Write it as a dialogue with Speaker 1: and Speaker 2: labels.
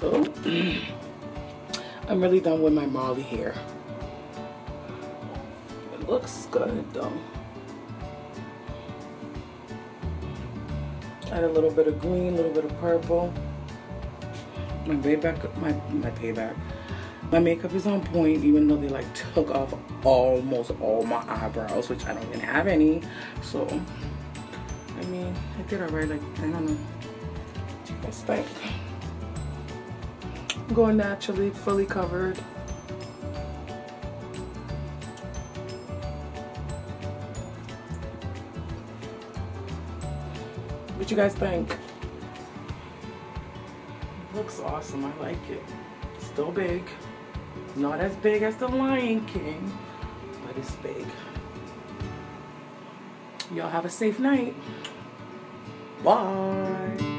Speaker 1: So I'm really done with my Marley hair. It looks good though. Add a little bit of green, a little bit of purple. My makeup is on point, even though they like took off almost all my eyebrows, which I don't even have any. So I mean, I did alright. Like, I don't know. I think I'm going naturally, fully covered. What you guys think? It looks awesome. I like it. Still big. Not as big as the Lion King, but it's big. Y'all have a safe night. Bye.